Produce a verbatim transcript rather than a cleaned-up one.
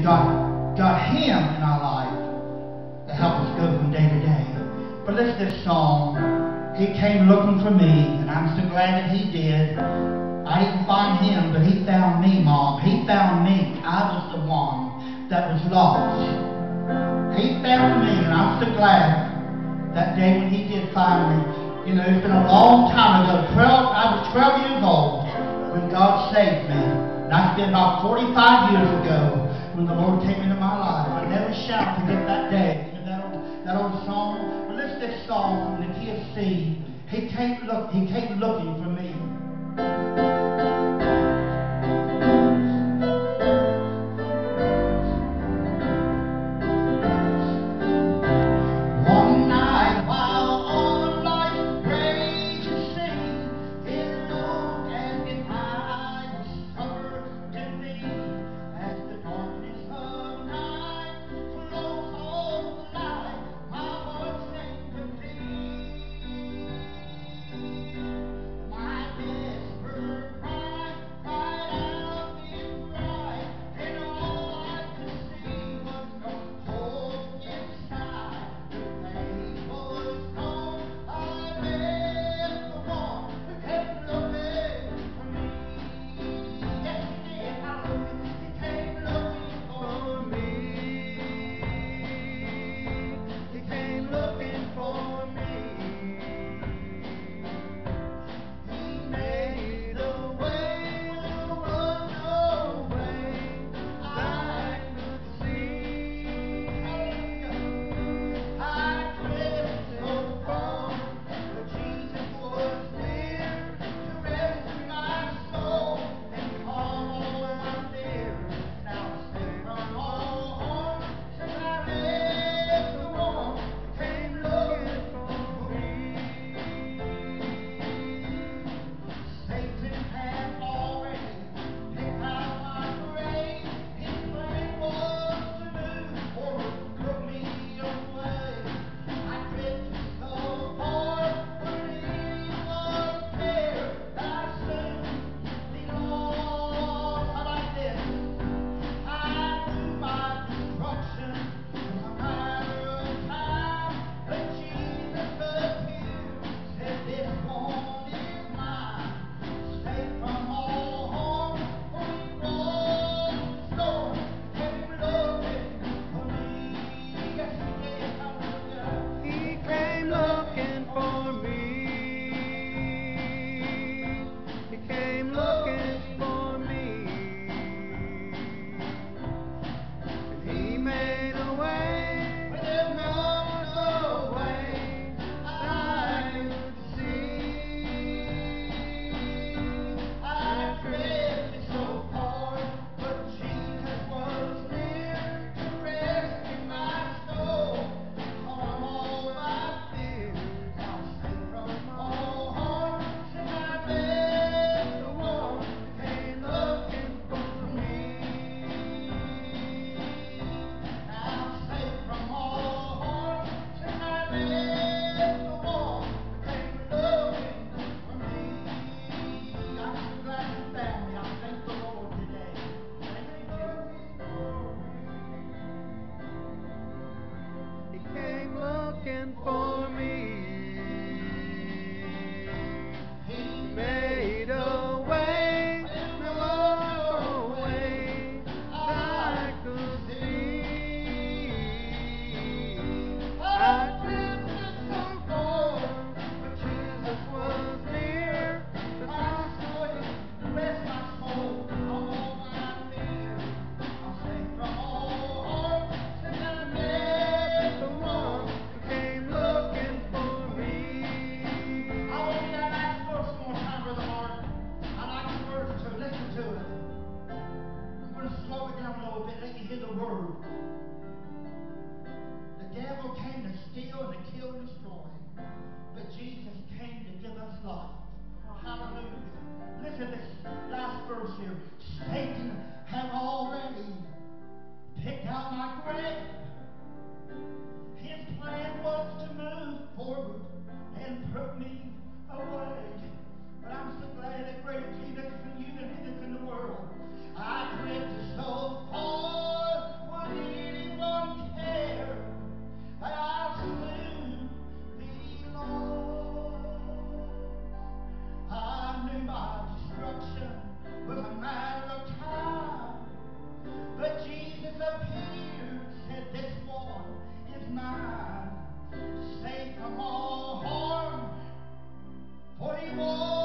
we've got, got Him in our life to help us go from day to day. But listen to this song. He came looking for me, and I'm so glad that He did. I didn't find Him, but He found me, Mom. He found me. I was the one that was lost. He found me, and I'm so glad that day when He did find me. You know, it's been a long time ago. twelve, I was twelve years old when God saved me. And that's been about forty-five years ago when the Lord came into my life. I never shall forget that day. You know that old, that old song? Well, listen to this song from the key of C. He came, look, he came looking for me. I drifted so far But Jesus appeared, said, this one is mine, safe from all harm, for he was